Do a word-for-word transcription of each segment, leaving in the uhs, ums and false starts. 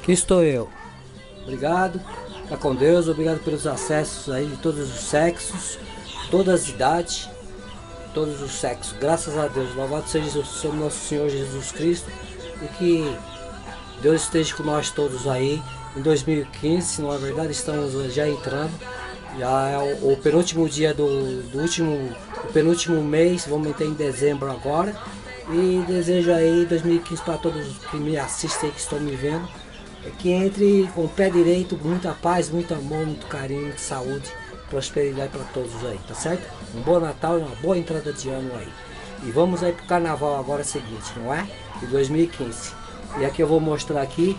Aqui estou eu. Obrigado. Fica com Deus. Obrigado pelos acessos aí de todos os sexos, todas as idades, todos os sexos. Graças a Deus. Louvado seja o nosso Senhor Jesus Cristo. E que Deus esteja com nós todos aí. Em dois mil e quinze, não é verdade? Estamos já entrando. Já é o, o penúltimo dia do, do último, o penúltimo mês. Vamos entrar em dezembro agora. E desejo aí dois mil e quinze para todos que me assistem, que estão me vendo, que entre com o pé direito, muita paz, muito amor, muito carinho, muita saúde, prosperidade para todos aí, tá certo? Um bom Natal e uma boa entrada de ano aí. E vamos aí pro carnaval agora seguinte, não é? De dois mil e quinze. E aqui eu vou mostrar aqui.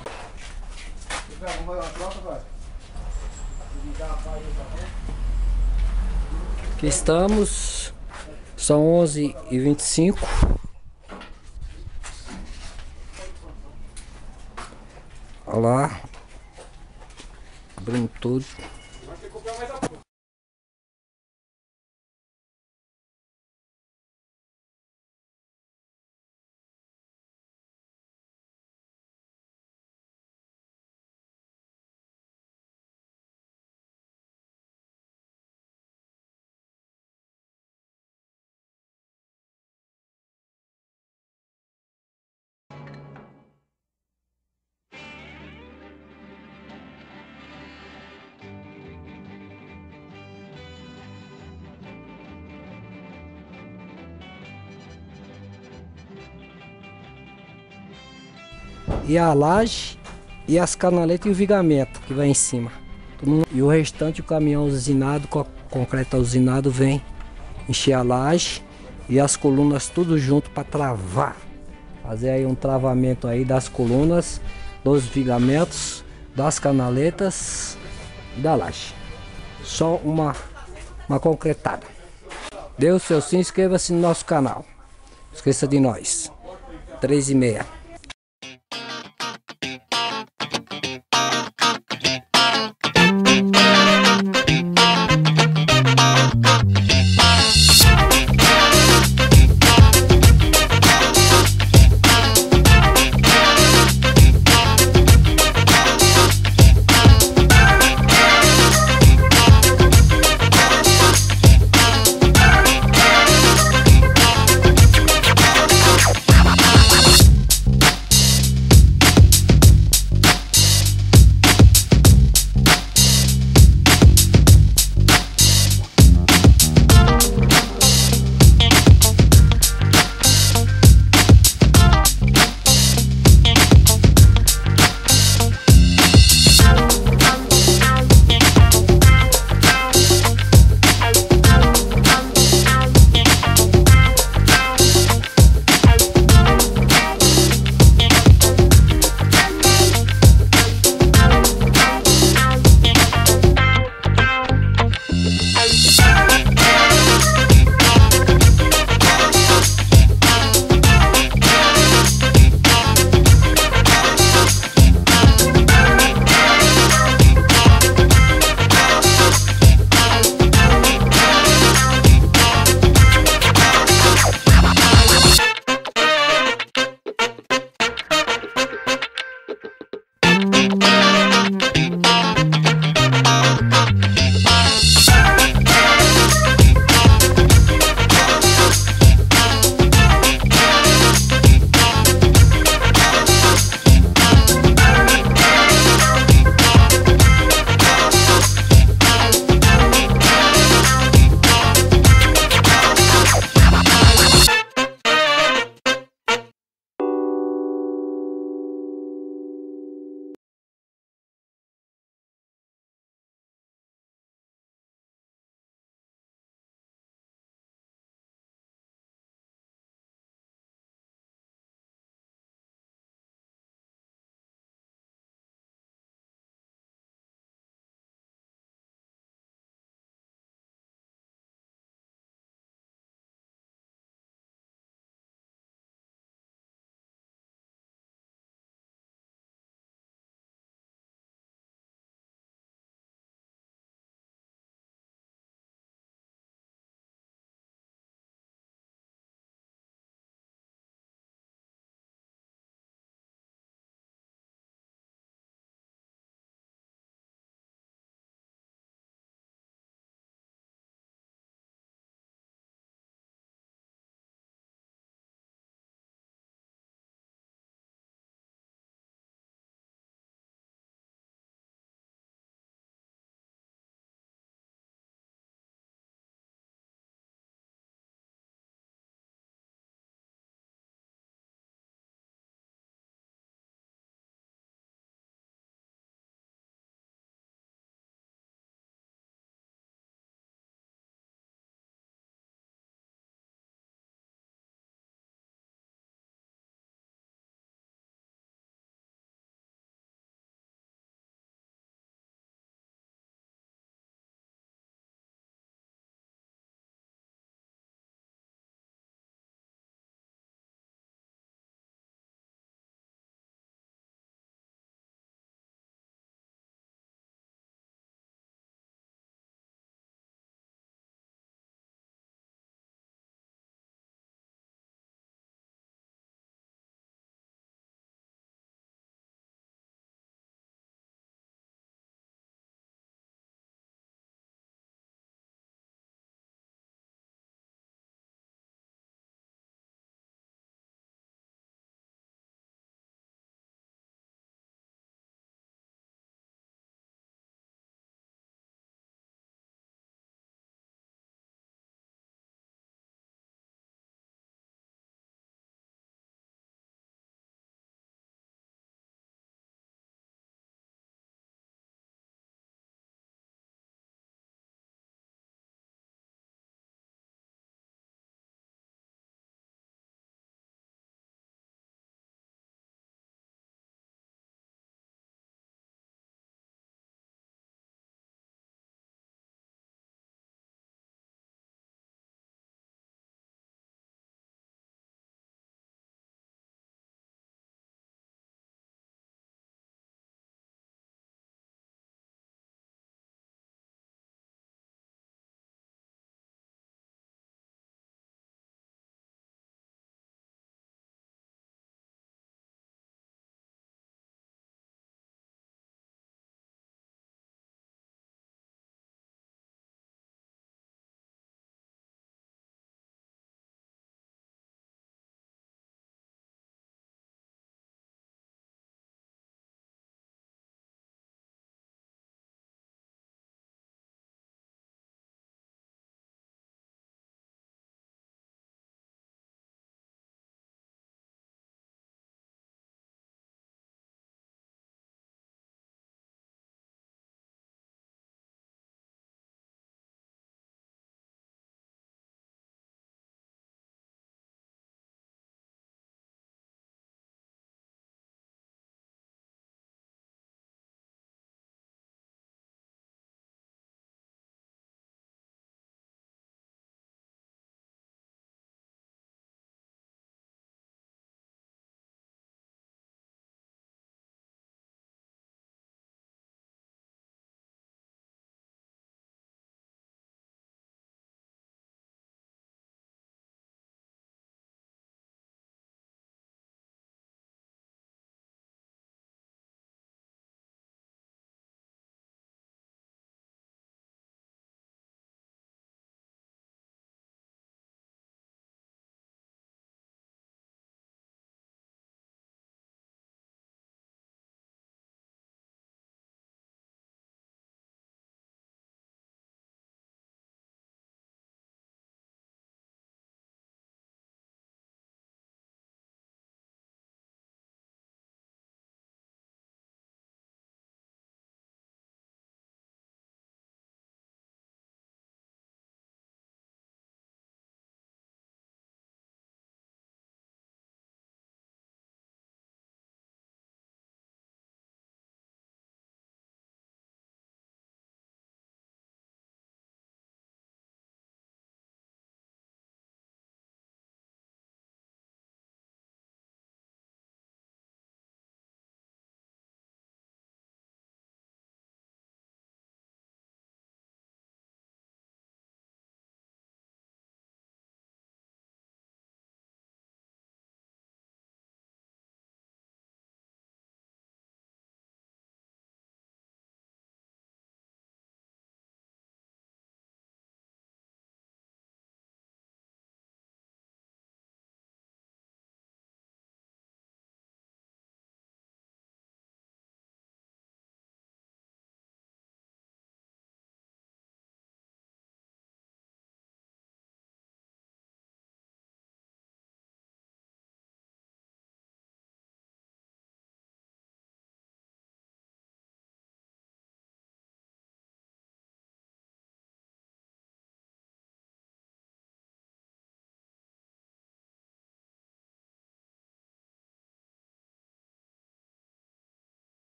Aqui estamos, são onze e vinte e cinco. Olha lá, abrindo tudo. E a laje e as canaletas e o vigamento que vai em cima. E o restante, o caminhão usinado, com concreto usinado, vem encher a laje e as colunas tudo junto para travar. Fazer aí um travamento aí das colunas, dos vigamentos, das canaletas e da laje. Só uma, uma concretada. Dê o seu sim, inscreva-se no nosso canal. Não esqueça de nós. três e meia.